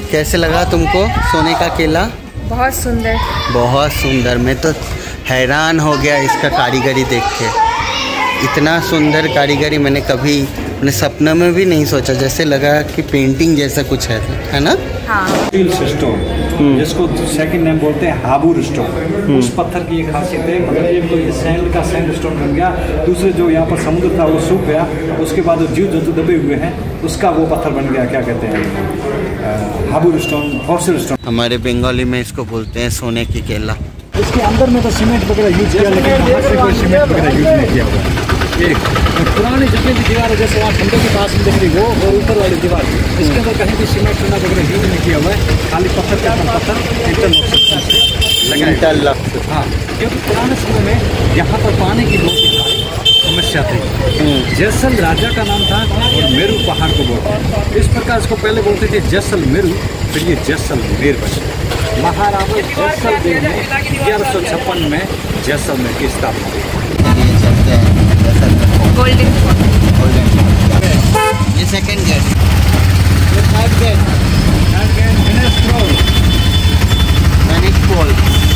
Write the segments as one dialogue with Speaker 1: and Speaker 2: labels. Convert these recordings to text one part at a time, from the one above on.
Speaker 1: कैसे लगा तुमको सोने का किला?
Speaker 2: बहुत सुंदर,
Speaker 1: बहुत सुंदर। मैं तो हैरान हो गया इसका कारीगरी देख के। इतना सुंदर कारीगरी मैंने कभी अपने सपने में भी नहीं सोचा। जैसे लगा कि पेंटिंग जैसा कुछ है ना?
Speaker 2: हाँ।
Speaker 3: स्टोन, जिसको सेकंड नेम बोलते हैं हाबुर स्टोन। उस पत्थर की ये खासियत है, मतलब एक तो ये सैंड का सैंड स्टोन बन गया, दूसरे जो यहाँ पर समुद्र था वो सूख गया, उसके बाद जो जीव जंतु दबे हुए हैं उसका वो पत्थर बन गया, क्या कहते हैं, हाबुर स्टोन, फॉसिल स्टोन।
Speaker 1: हमारे बंगाली में इसको बोलते हैं सोने की केला।
Speaker 3: इसके अंदर में तो सीमेंट वगैरह यूज किया, लेकिन बाहर से कोई सीमेंट वगैरह यूज नहीं किया हुआ। एक पुरानी जितनी भी दीवार है, जैसे वहाँ खंडे के पास में दिख रही वो, और ऊपर वाली दीवार, इसके अंदर कहीं भी सीमेंट चूना वगैरह यूज नहीं किया हुआ है, खाली पत्थर के ऊपर पत्थर इंटरलॉक। हाँ, क्योंकि पुराने समय में यहाँ पर पानी की बहुत समस्या थी। जैसल राजा का नाम था और मेरू पहाड़ को बोलते हैं। इस प्रकार इसको पहले बोलते थे जैसलमेर, फिर ये जैसलमेर बना। महाराजा जैसलमेर ने 1156 में जैसलमेर की स्थापना की।
Speaker 2: गोल्डन
Speaker 1: ये सेकंड गेट,
Speaker 3: ये थर्ड गेट,
Speaker 1: मैनिक पोल।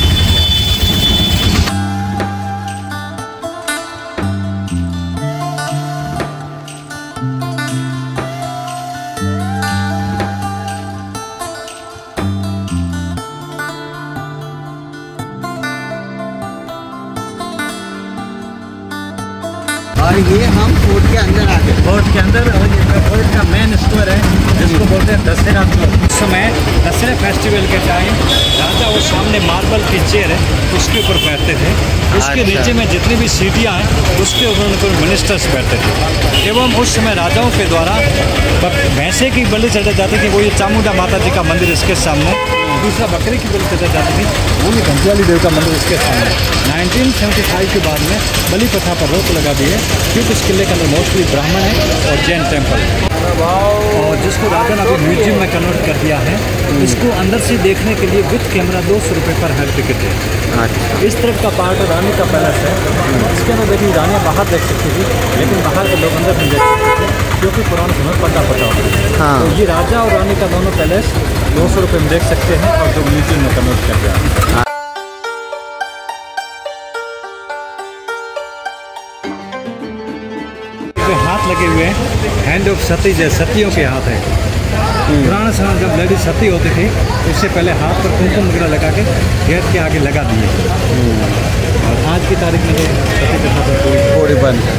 Speaker 1: और ये हम फोर्ट के अंदर आ गए।
Speaker 3: फोर्ट के अंदर, और ये फोर्ट का मेन स्टोर है, जिसको बोलते हैं दशहरा। उस समय दशहरा फेस्टिवल के टाइम राजा वो सामने मार्बल की चेयर है उसके ऊपर बैठते थे। इसके नीचे में जितनी भी सीढ़ियाँ हैं उसके ऊपर मिनिस्टर्स बैठते थे। एवं उस समय राजाओं के द्वारा भैंसे की बलि चढ़ाई जाती थी, वो ये चामुंडा माता जी का मंदिर इसके सामने। दूसरा बकरी की बलि चढ़ाई जाती थी, वो भी घंटियाली देव का मंदिर इसके सामने। 1975 के बाद में बलि प्रथा पर रोक लगा दी है, क्योंकि इस किले के अंदर मोस्टली ब्राह्मण है और जैन टेम्पल है, और जिसको राजा ने अभी म्यूजियम में कन्वर्ट कर दिया है। इसको अंदर से देखने के लिए विद कैमरा 200 रुपये पर हेड टिकट है। इस तरफ का पार्ट रानी का पैलेस है, इसके अंदर देखिए रानियाँ बाहर देख सकती थी, लेकिन बाहर के लोग अंदर नहीं देख सकते थे, क्योंकि पुराने समय पर्दा पटा होता है। तो ये राजा और रानी का दोनों पैलेस 200 रुपये में देख सकते हैं, और जो म्यूजियम में कन्वर्ट कर दिया है। हाथ लगे हुए हैं, हैंड ऑफ सती, जैसे सतियों के हाथ है। पुराने समय जब लेडीज सती होती थी, उससे पहले हाथ पर कुमकुम वगैरह लगा के गेट के आगे लगा दिए। और आज की तारीख में तो सती के हाथ पर
Speaker 1: थोड़ी बंद है।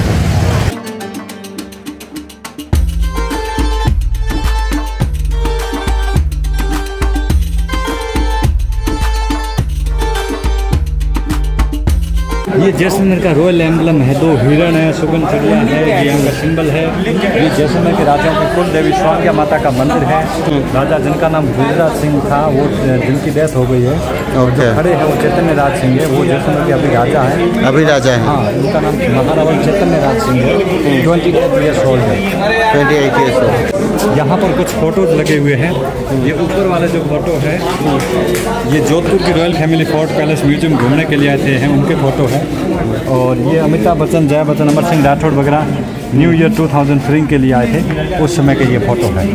Speaker 3: ये जैसलमेर का रॉयल एम्बलम है, 2 हिरण है, सुगन चिड़िया है, ये इनका सिंबल है। ये जैसलमेर के राजाओं की कुल देवी स्वांग्या माता का मंदिर है। राजा जिनका नाम गुजरात सिंह था, वो जिनकी डेथ हो गई है, और जो खड़े हैं वो चैतन्य राज सिंह है, वो जैसलमेर के अभी राजा हैं।
Speaker 1: अभी राजा हैं?
Speaker 3: हाँ, उनका नाम महाराजा चैतन्य राज सिंह है। 28 ईयर्स ओल्ड है।
Speaker 1: 28 ईयर्स ओल्ड।
Speaker 3: यहाँ पर कुछ फोटोज लगे हुए हैं। ये ऊपर वाला जो फोटो है, ये जोधपुर की royal family fort palace museum घूमने के लिए आए थे, उनके फोटो है। और ये अमिताभ बच्चन, जया बच्चन, अमर सिंह राठौड़ वगैरह न्यू ईयर 2003 के लिए आए थे, उस समय के ये फोटो है।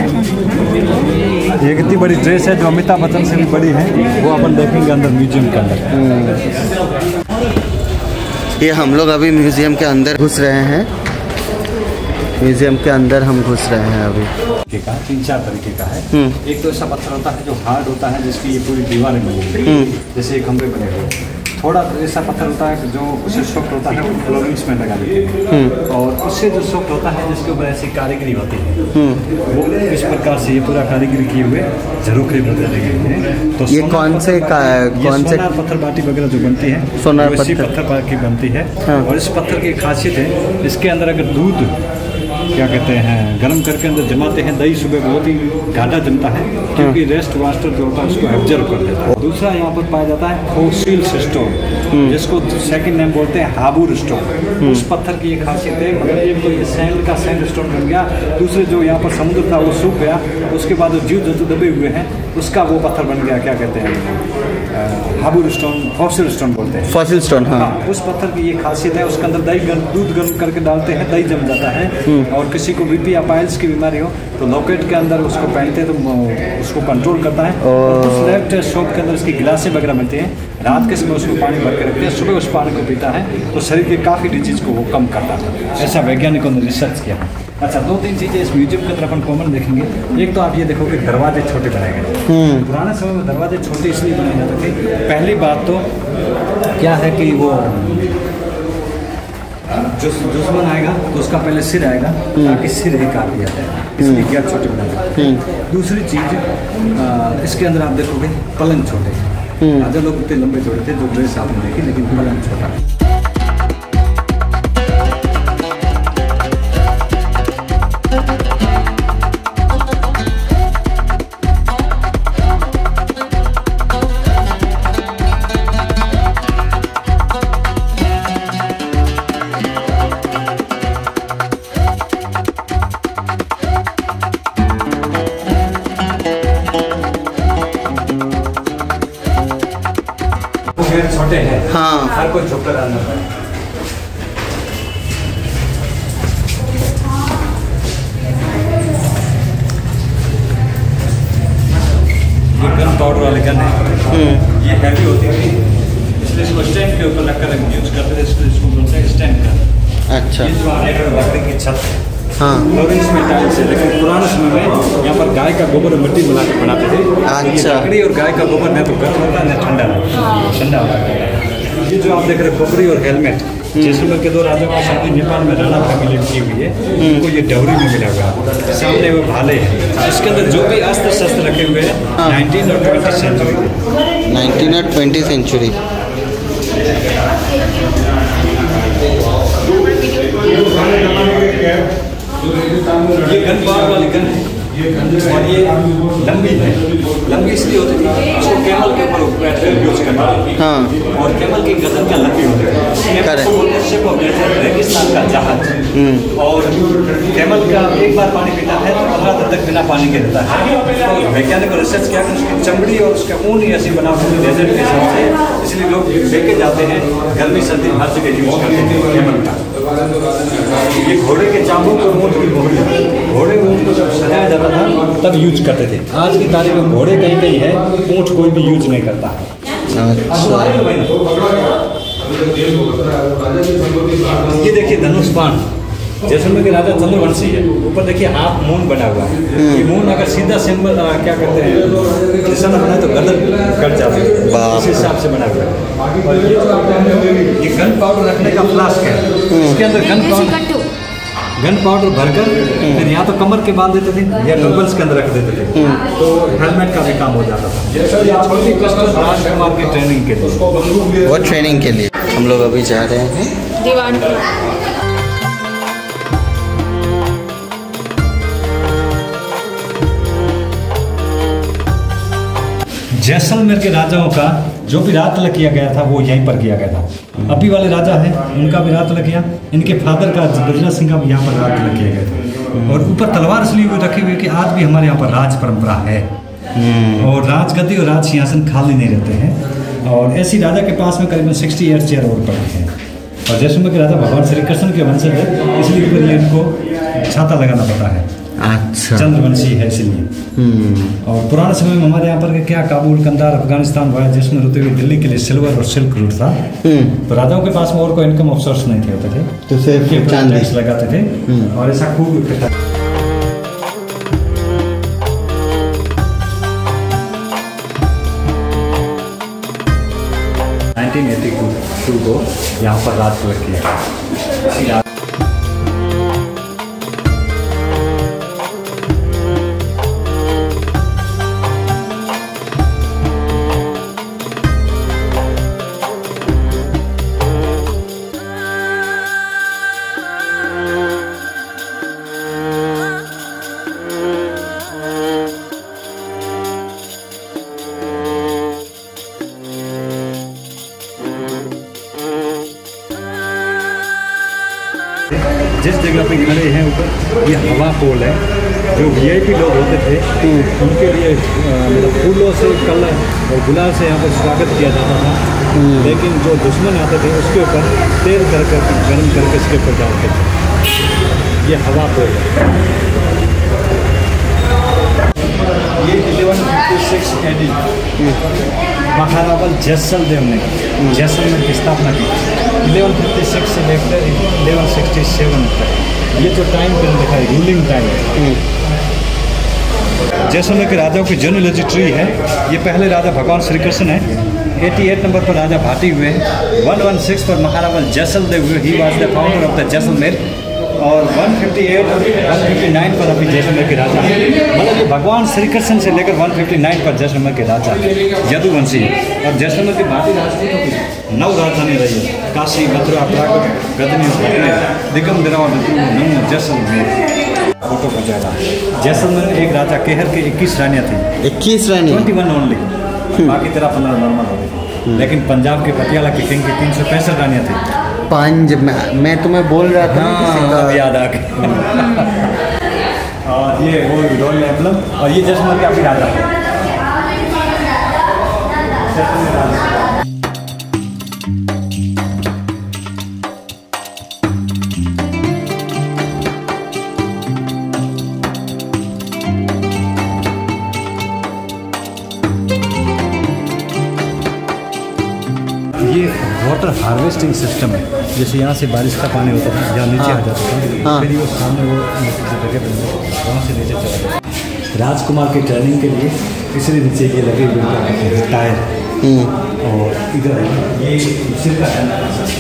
Speaker 3: ये कितनी बड़ी ड्रेस है जो अमिताभ बच्चन से भी बड़ी है, वो अपन देखेंगे अंदर म्यूजियम के अंदर।
Speaker 1: ये हम लोग अभी म्यूजियम के अंदर घुस रहे हैं। म्यूजियम के अंदर हम घुस रहे हैं अभी।
Speaker 3: 3-4 तरीके का है। एक तो ऐसा पत्थर होता है जो हार्ड होता है, जिसकी ये पूरी दीवारें बनी हुई, जैसे ये खंभे बने हुए। थोड़ा ऐसा पत्थर होता है जो उससे सॉफ्ट होता है, वो फ्लोरिंग्स में लगा देते हैं, और उससे जो सॉफ्ट होता है जिसके ऊपर ऐसी कारीगरी होती है, वो इस प्रकार से ये पूरा कारीगरी किए हुए झरोखे बदले गए हैं। तो
Speaker 1: ये कौन से
Speaker 3: सोनार पत्थर बाटी वगैरह जो बनती है,
Speaker 1: सोनार
Speaker 3: पत्थर की बनती है। और इस पत्थर की खासियत है, इसके अंदर अगर दूध क्या कहते हैं गर्म करके अंदर जमाते हैं, दही सुबह बहुत ही गाढ़ा जमता है, क्योंकि रेस्ट वास्टर जो होता है उसको एब्जर्व कर देता है। दूसरा यहाँ पर पाया जाता है फॉसिल स्टोन, जिसको सेकंड नेम बोलते हैं हाबुर स्टोन। उस पत्थर की ये खासियत है, मतलब एक तो ये सैंड का सैंड स्टोन बन गया, दूसरे जो यहाँ पर समुद्र था वो सूख गया, उसके बाद जो जीव जंतु दबे हुए हैं उसका वो पत्थर बन गया, क्या कहते हैं, हाबुर स्टोन, फॉसिल स्टोन बोलते हैं।
Speaker 1: फॉसिल स्टोन, हाँ।
Speaker 3: उस पत्थर की ये खासियत है, उसके अंदर दूध गर्म करके डालते हैं, दही जम जाता है। और किसी को बीपी या पाइल्स की बीमारी हो तो लॉकेट के अंदर उसको पहनते हैं तो उसको कंट्रोल करता है। और उस लैब टेस्ट शॉप के अंदर इसकी गिलासें वगैरह मिलती हैं, रात के समय उसको पानी भर के रखते हैं, सुबह उस पानी को पीता है तो शरीर के काफ़ी डिजीज को वो कम करता है, ऐसा वैज्ञानिकों ने रिसर्च किया है। अच्छा, 2-3 चीज़ें इस म्यूजियम के अंदर अपन कॉमन देखेंगे। एक तो आप ये देखो कि दरवाजे छोटे बनाए गए। पुराने समय में दरवाजे छोटे इसलिए बनाए जाते थे, पहली बात तो क्या है कि वो जो दुश्मन आएगा तो उसका पहले सिर आएगा, ताकि सिर ही काट दिया जाए, इसलिए क्या छोटे बनाते हैं। दूसरी चीज़, इसके अंदर आप देखोगे पलंग छोटे, राजा लोग इतने लंबे छोटे थे जो ड्रेस आपने देखी, लेकिन पलंग छोटा। छोटे हैं,
Speaker 1: हाँ,
Speaker 3: हर कोई झुककर अंदर है। ये गन पाउडर वाले गन है, ये हैवी होती थी इसलिए इसको स्टैंड के ऊपर रखकर यूज करते थे, इसको बोलते हैं स्टैंड गन। अच्छा, ये जो आने का लकड़ी की छत है, हाँ, फ्लोरेंस में टाइल्स है, लेकिन पुराने समय में यहाँ पर गाय का गोबर और मिट्टी मिला के बनाते थे। अच्छा, लकड़ी और गाय का गोबर न तो गर्म होता है न ठंडा होता है। ये जो आप देख रहे हैं खोपड़ी और हेलमेट, जैसलमेर के 2 राजाओं की शादी नेपाल में राणा फैमिली की हुई है, उनको ये डवरी में मिला हुआ है। सामने वो भाले हैं, इसके अंदर जो भी अस्त्र शस्त्र रखे हुए हैं 19 और 20 सेंचुरी के।
Speaker 1: 19 और 20 सेंचुरी।
Speaker 3: ये गन पावर वाली गन है और ये लंबी है। लंबी इसलिए होती थी, इसको कैमल के ऊपर यूज करना, हाँ, और कैमल की गर्दन क्या लंबी होती है, रेगिस्तान का जहाज। और कैमल का एक बार पानी पीता है तो 15 दिन तक बिना पानी के रहता है। तो वैज्ञानिक रिसर्च किया कि उसकी चमड़ी और उसका ऊन ही ऐसी बना होती है डेजर्ट के हिसाब से, इसलिए लोग लेके जाते हैं, गर्मी सर्दी हर जगह यूज करते हैं कैमल का। ये घोड़े के चाबू को ऊँट की बोली, घोड़े ऊँट को जब सजाया जाता था तब यूज करते थे। आज की तारीख में घोड़े कहीं कहीं है, ऊँट कोई भी यूज नहीं करता है। ये देखिए धनुष बाण, जैसलमेर के राजा चंद्रवंशी है, ऊपर देखिए हाथ मून बना हुआ है। ये मून अगर सीधा सिंबल क्या करते हैं निशाना बनाए तो गर्दन कट जाती है, इस हिसाब से बना हुआ है। और ये गन पाउडर रखने का फ्लास्क है, इसके अंदर गन पाउडर भरकर फिर या तो कमर के बांध देते थे या डम्बल्स के अंदर रख देते थे, तो हेलमेट का भी काम हो जाता था। छोटी पिस्टल राजकुमार की ट्रेनिंग के लिए,
Speaker 1: वो ट्रेनिंग के लिए हम लोग अभी जा रहे हैं
Speaker 2: दीवान।
Speaker 3: जैसलमेर के राजाओं का जो भी रातल किया गया था वो यहीं पर किया गया था। अभी वाले राजा हैं उनका भी रातल किया, इनके फादर का गजना सिंह का भी यहाँ पर रातल किया गया था। और ऊपर तलवार इसलिए हुई रखी हुई कि आज भी हमारे यहाँ पर राज परंपरा है और राजगद्दी और राज सिंहासन खाली नहीं रहते हैं। और ऐसी राजा के पास में करीबन 68 चेयर और पड़े हैं। और जैसलमेर के राजा भगवान श्री कृष्ण के वंशज है, इसलिए ऊपर इनको छाता लगाना पड़ता है।
Speaker 1: अच्छा,
Speaker 3: चंद्रवंशी है इसलिए। और पुराने समय में हमारे यहाँ पर क्या काबुल, कंधार, अफगानिस्तान वगैरह जिसमें होते हुए दिल्ली के लिए सिल्वर और सिल्क रूट था, तो राजाओं के पास में और कोई इनकम ऑफ सोर्स नहीं थे होते थे,
Speaker 1: तो सिर्फ चांदी
Speaker 3: लगाते थे और ऐसा खूब इकट्ठा। को यहाँ पर रात को किया। जिस जगह पे खड़े हैं ऊपर ये हवा पोल है जो VIP लोग होते थे उनके लिए मतलब फूलों से कलर और गुलाल से यहाँ पर स्वागत किया जाता था। लेकिन जो दुश्मन आते थे उसके ऊपर तेल करके गर्म करके इसके ऊपर डालते थे। ये हवा पोल है। ये 1156 AD महारावल जैसलदेव ने जैसलमेर की स्थापना की। 1156 से लेकर 1167 तक ये जो टाइम पीरियड लिखा है रूलिंग टाइम है। जैसलमेर के राजाओं की जेनोलॉजी ट्री है। ये पहले राजा भगवान श्री कृष्ण है। 88 नंबर पर राजा भाटी हुए। 116 पर महारावल जैसलदेव हुए। He was the founder of the Jaisalmer. और 158 और 159 पर अभी जैसलमेर के राजा हैं। मतलब ये भगवान श्री कृष्ण से लेकर 159 पर जैसलमेर के राजा यदुवंशी। और जैसलमेर की भारतीय राजपूतों की 9 राजधानी रही है। काशी, मथुरा, प्रागुर, गजनी, दिगम, दिरावा, जैसलमेर। फोटो बचाएगा। जैसलमेर में एक राजा केहर के 21 रानियाँ थी।
Speaker 1: 21 रानी
Speaker 3: 21 ओनली। बाकी तेरा 15 नॉर्मल हो गई। लेकिन पंजाब के पटियाला की किंग की 365 रानियाँ थी।
Speaker 1: पंज मैं तुम्हें बोल रहा था।
Speaker 3: हाँ, याद आ गया। और ये वो रोल एम्बलम और ये जैसलमेर का भी राजा है। ये वाटर हार्वेस्टिंग सिस्टम है। जैसे यहाँ से बारिश का पानी होता था, यहाँ नीचे आ जाता था, फिर वो सामने वो जगह पर वहाँ से नीचे चला जाता। राजकुमार की ट्रेनिंग के लिए इसलिए नीचे ये लगे हुए टायर। और इधर ये सिर का है।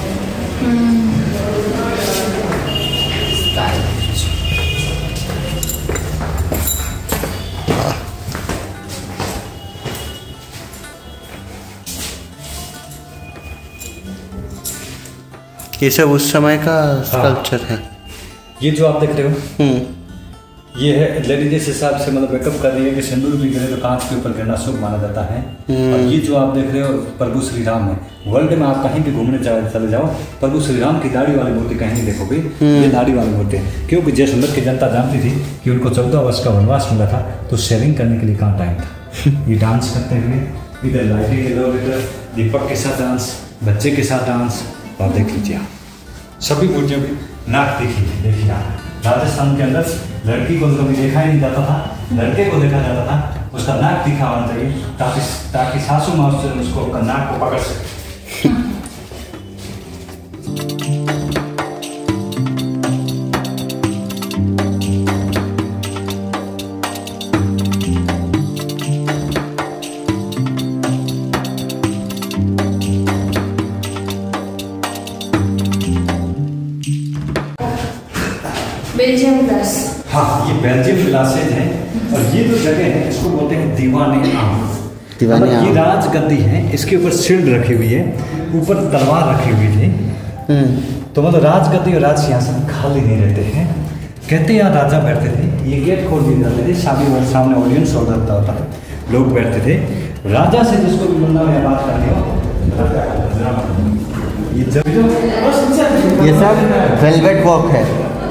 Speaker 1: ये सब उस समय का स्कल्पचर है।
Speaker 3: ये जो आप देख रहे हो ये है लेडी जिस हिसाब से मतलब मेकअप कर रही है कि सिंदूर भी गिरे तो कांच के ऊपर गिरना शुभ माना जाता है। और ये जो आप देख रहे हो प्रभु श्री राम है। वर्ल्ड में आप कहीं भी घूमने चले जाओ, प्रभु श्री राम की दाढ़ी वाली मूर्ति कहीं नहीं देखोगे। ये दाढ़ी वाली मूर्ति है, क्योंकि जैसलमेर की जनता जानती थी कि उनको 14 वर्ष का वनवास मिला था, तो शेयरिंग करने के लिए कहाँ टाइम था। ये डांस करते हुए इधर लाइटिंग, इधर दीपक के साथ डांस, बच्चे के साथ डांस। और देख लीजिए आप सभी मूर्तियों की नाक देखिए आप। राजस्थान के अंदर लड़की को कभी देखा ही नहीं जाता था, लड़के को देखा जाता था, उसका नाक दिखा होना चाहिए ताकि सासू माँ उसको नाक को पकड़ सके।
Speaker 2: Belgium glass.
Speaker 3: हाँ, ये बेल्जियम ग्लासेज है। और ये जो जगह है इसको बोलते हैं दीवाने आम। ये राजगद्दी है, इसके ऊपर शील्ड रखी हुई है, ऊपर तलवार रखी हुई थी। तो मतलब राजगद्दी और राज सिंहासन खाली नहीं रहते हैं। कहते यहाँ राजा बैठते थे, ये गेट खोल दिए जाते थे, सामने ऑडियंस होता होता था, लोग बैठते थे। राजा से जिसको भी मिलना या बात करनी हो,
Speaker 1: ये सब वेलवेट वर्क है।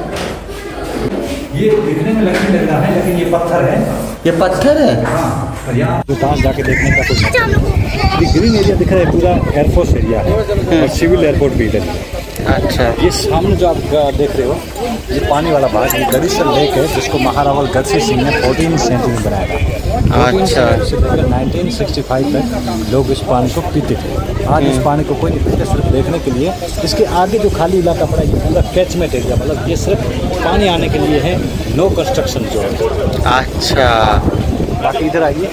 Speaker 3: ये दिखने में लकड़ी लग रहा है, लेकिन ये पत्थर है।
Speaker 1: ये पत्थर है।
Speaker 3: हाँ, और यहाँ तो पास जाके देखने का कुछ ये ग्रीन एरिया दिख रहा है, पूरा एयरफोर्स एरिया है और सिविल एयरपोर्ट भी इधर है।
Speaker 1: अच्छा,
Speaker 3: ये सामने जो आप देख रहे हो ये पानी वाला भाग, ये गरीसर लेक है, जिसको महारावल गढ़सी सिंह ने 14वीं सेंचुरी में बनाया था।
Speaker 1: अच्छा,
Speaker 3: 1965 तक लोग इस पानी को पीते थे। आज इस पानी को कोई नहीं पीते, सिर्फ देखने के लिए। इसके आगे जो खाली इलाका पड़ा है ये पूरा कैचमेंट एरिया, मतलब ये सिर्फ पानी आने के लिए है, नो कंस्ट्रक्शन जो है।
Speaker 1: अच्छा,
Speaker 3: बाकी इधर आइए।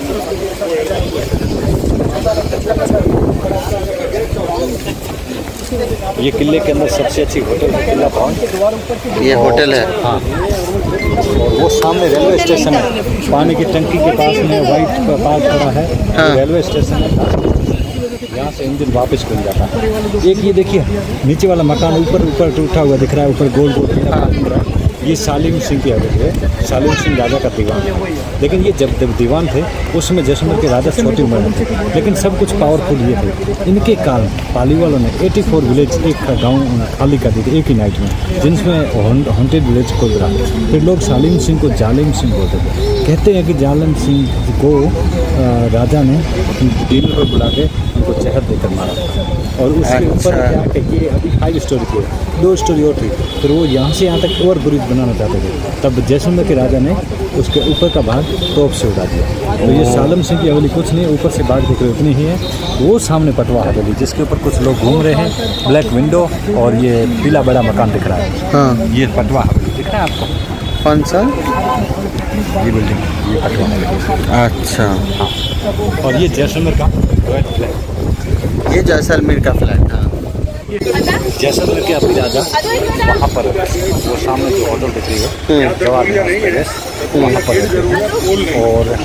Speaker 3: ये किले के अंदर सबसे अच्छी होटल है किला भवन।
Speaker 1: ये होटल है।
Speaker 3: हाँ, और वो सामने रेलवे स्टेशन है, पानी की टंकी के पास में वाइट पार्क खड़ा है। हाँ। रेलवे स्टेशन है, यहाँ से इंजन वापस खुल जाता है। एक ये देखिए नीचे वाला मकान ऊपर उठा हुआ दिख रहा है, ऊपर गोल गोल दिख रहा है। ये सालिम सिंह की हवेली है। सालिम सिंह राजा का दीवान है, लेकिन ये जब दीवान थे उसमें जैसलमेर के राजा छोटी उम्र में थे, लेकिन सब कुछ पावरफुल ये थे। इनके कारण पाली वालों ने 84 विलेज एक गाँव खाली कर दी थी एक ही नाइट में, जिनमें हॉन्टेड विलेज खोल रहा। फिर लोग सालिम सिंह को जालिम सिंह बोलते थे। कहते हैं कि जालिम सिंह को राजा ने डिनर पर बुला के उनको जहर देकर मारा था। और उसके ऊपर क्या है कि अभी 5 स्टोरी की 2 स्टोरी और थी, फिर वो यहाँ से यहाँ तक और ब्रिज बनाना चाहते थे। तब जैसलमेर के राजा ने उसके ऊपर का भाग तोप से उड़ा दिया। तो ये सालिम सिंह की हवेली कुछ नहीं, ऊपर से बाग दिख रही उतनी ही है। वो सामने पटवा हवेली जिसके ऊपर कुछ लोग घूम रहे हैं, ब्लैक विंडो और ये पीला बड़ा मकान दिख रहा है। हाँ, ये पटवा हवेली दिख रहा है आपको?
Speaker 1: कौन सा?
Speaker 3: ये बिल्डिंग, ये पटवा हवेली।
Speaker 1: अच्छा
Speaker 3: हाँ, और ये जैसलमेर का फ्लैट।
Speaker 1: ये जैसलमेर का फ्लैट था।
Speaker 3: जैसलमेर के अभी राजा वहाँ पर वो सामने जो होटल दिख रही है जवाहर पैलेस, वहाँ पर। और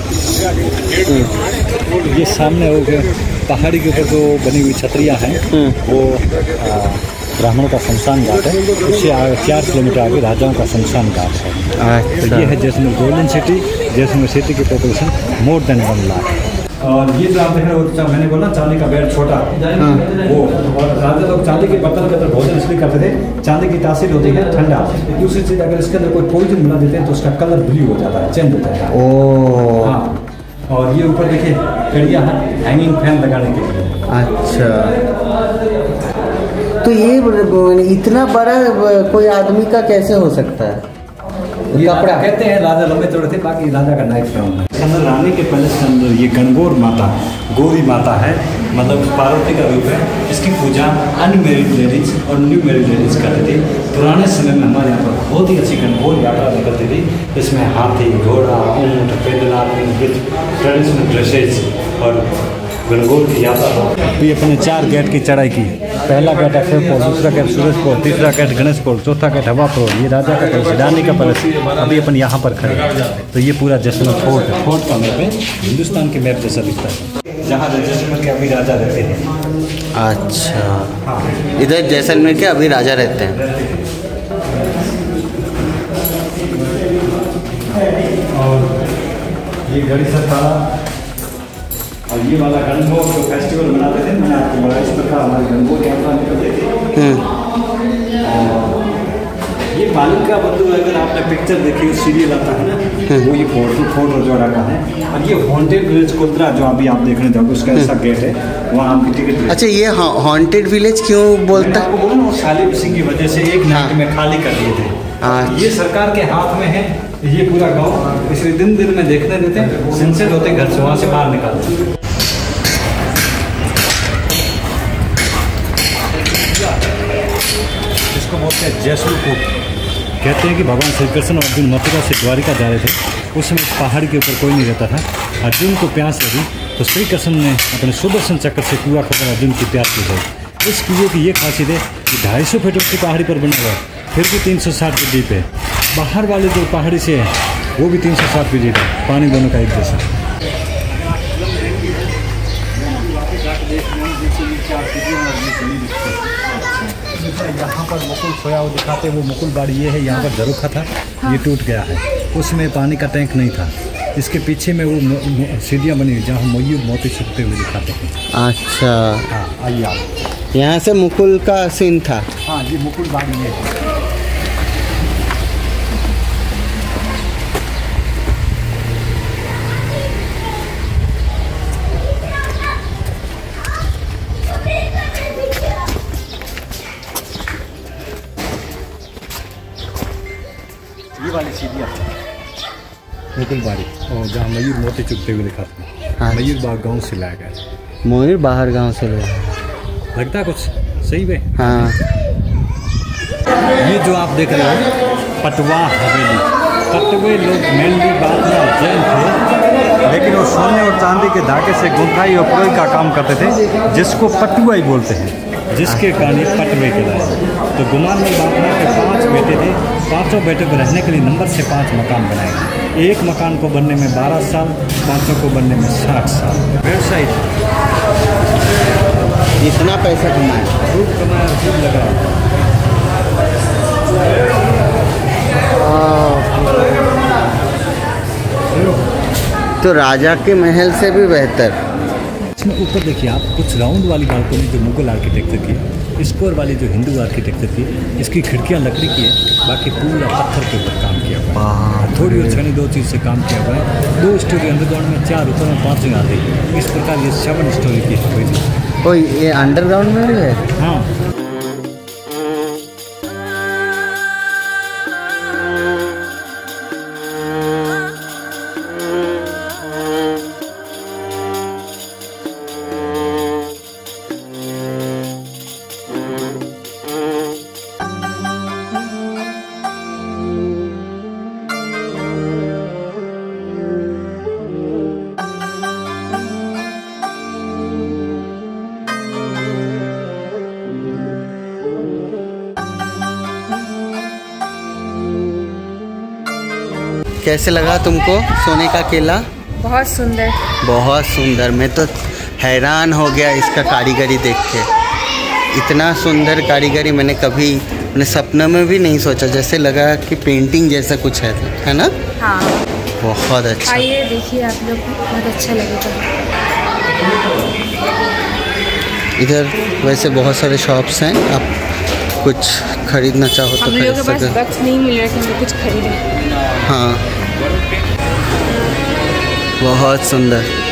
Speaker 3: ये सामने हो गए पहाड़ी के ऊपर जो बनी हुई छतरियाँ हैं वो ब्राह्मणों का शमशान घाट है। उससे 4 किलोमीटर आगे राजाओं का शमशान घाट है। तो ये है Jaisalmer golden city. Jaisalmer city की पॉपुलेशन मोर देन 1 लाख। और ये जो आप देख रहे हो, मैंने बोला चांदी का बेड छोटा वो, और राजा लोग चांदी के बर्तन के अंदर भोजन इसलिए करते थे, चांदी की तासीर होती है ठंडा। दूसरी चीज़ अगर इसके अंदर कोई पॉइजन मिला देते हैं तो उसका कलर ब्लू हो जाता है, चेंज होता है।
Speaker 1: ओह
Speaker 3: हाँ, और ये ऊपर देखिए कड़िया है हैंगिंग फैन लगाने के लिए।
Speaker 1: अच्छा, तो ये इतना बड़ा कोई आदमी का कैसे हो सकता है?
Speaker 3: ये कपड़ा कहते हैं राजा लंबे चौड़े थे, बाकी राजा का नाइट गाउन है। अंदर रानी के पैलेस के अंदर ये गणगौर माता, गौरी माता है, मतलब पार्वती का रूप है। इसकी पूजा अनमेरिड लेडीज और न्यू मैरिड लेडीज करते थे। पुराने समय में हमारे यहाँ पर बहुत ही अच्छी गणगौर यात्रा निकलती थी। इसमें हाथी, घोड़ा, ऊँट, पैदल आदमी विद ट्रेडिशनल ड्रेसेज और गणगौर की यात्रा। अभी अपने 4 गेट की चढ़ाई की। पहला गेट अक्षरपोल, दूसरा गेट सूरजपोल, तीसरा गेट गणेशपोल, चौथा गेट हवापोल। ये राजा का पैलेस, रानी का पैलेस। अभी अपन यहाँ पर खड़े हैं। तो ये पूरा जैसलमेर फोर्ट है। फोर्ट का मैप है, हिंदुस्तान के मैप जैसा दिखता है, जहाँ जैसलमेर के अभी राजा रहते हैं।
Speaker 1: अच्छा, इधर जैसलमेर के अभी राजा रहते हैं।
Speaker 3: और ये गढ़ी सरतारा और ये वाला गणगौर जो फेस्टिवल मनाते थे, मैंने आपको बड़ा इस प्रकार हमारी गणगौर यात्रा निकलते थे। ये पालिका बंधु, अगर आपने पिक्चर देखी, सीरियल आता है ना, वो ये फोर्ट रजवाड़ा का है। और ये हॉन्टेड विलेज कोलत्रा जो अभी आप देख रहे थे, उसका ऐसा गेट है, वहाँ आपकी टिकट।
Speaker 1: अच्छा, ये हॉन्टेड विलेज क्यों बोलता है?
Speaker 3: बोला ना, सालिम सिंह की वजह से एक नाइट में खाली कर दिए थे। ये सरकार के हाथ में है ये पूरा गाँव, इसलिए दिन दिन में देखने देते, सनसेट होते घर से वहाँ से बाहर निकालते। इसको बोलते हैं जैसलमेर कोट। कहते हैं कि भगवान श्री कृष्ण और अर्जुन मथुरा से द्वारिका जा रहे थे, उस समय पहाड़ी के ऊपर कोई नहीं रहता था। अर्जुन को प्यास लगी तो श्री कृष्ण ने अपने सुदर्शन चक्र से कुआं खोदकर अर्जुन की प्यास बुझाई। इस कुएं की ये खासियत है कि 250 फीट की पहाड़ी पर बना हुआ है, फिर भी 360 फीट डीप है। बाहर वाले जो पहाड़ी से है वो भी 360 फीट डीप है, पानी दोनों का एक जैसा। यहाँ पर मुकुल सोया हुआ दिखाते, वो मुकुल बाड़ी ये है। यहाँ पर झरोखा था, ये टूट गया है, उसमें पानी का टैंक नहीं था। इसके पीछे में वो सीढ़ियाँ बनी हुई जहाँ मयूर मोती छुपते हुए दिखाते हैं।
Speaker 1: अच्छा,
Speaker 3: हाँ, आइए आप।
Speaker 1: यहाँ से मुकुल का सीन था।
Speaker 3: हाँ, ये मुकुल बाड़ी है। ये वाली सीढ़ियाँ मुकुल बाड़ी, और जहाँ मयूर मोती चुगते हुए दिखाते हैं।
Speaker 1: हाँ।
Speaker 3: मयूर बाग गाँव से लाया गया।
Speaker 1: मयूर बाहर गांव से लोग
Speaker 3: लगता कुछ सही में।
Speaker 1: हाँ,
Speaker 3: ये जो आप देख रहे हो पटवा हवेली, पटवे लोग मेनली बाद में जैन थे, लेकिन वो सोने और चांदी के धागे से गुंथाई और प्रोई का काम करते थे, जिसको पटुआई बोलते हैं, जिसके कारण ये पटवे कहलाए। तो गुमान में बाबना के 5 बेटे थे, 5 बेटे को रहने के लिए नंबर से 5 मकान बनाए गए। एक मकान को बनने में 12 साल, 5 को बनने में 60 साल। व्यवसाय
Speaker 1: इतना पैसा कमाया,
Speaker 3: खूब कमाया, खूब लगाया।
Speaker 1: तो राजा के महल से भी बेहतर।
Speaker 3: इसमें ऊपर देखिए आप, कुछ राउंड वाली बालकनी जो मुगल आर्किटेक्चर की है, स्क्वायर वाली जो हिंदू आर्किटेक्चर की है, इसकी खिड़कियां लकड़ी की है, बाकी पूरा पत्थर के ऊपर काम किया हुआ है। थोड़ी और छनी 2 चीज़ से काम किया हुआ है। 2 स्टोरी अंडरग्राउंड में, 4 ऊपर में, 5 आती है। इस प्रकार ये 7 स्टोरी की है।
Speaker 1: ओ ये अंडरग्राउंड में भी है?
Speaker 3: हाँ।
Speaker 1: कैसे लगा तुमको सोने का किला?
Speaker 2: बहुत सुंदर।
Speaker 1: बहुत सुंदर। मैं तो हैरान हो गया इसका कारीगरी देख के। इतना सुंदर कारीगरी मैंने कभी अपने सपने में भी नहीं सोचा। जैसे लगा कि पेंटिंग जैसा कुछ है ना?
Speaker 2: हाँ,
Speaker 1: बहुत अच्छा।
Speaker 2: आइए देखिए आप लोग, बहुत अच्छा लगेगा।
Speaker 1: इधर वैसे बहुत सारे शॉप्स हैं, आप कुछ खरीदना चाहो तो खरीद सकते।
Speaker 2: हम लोग के पास वक्त नहीं मिल रहा कि हम कुछ खरीदें।
Speaker 1: हाँ, बहुत सुंदर।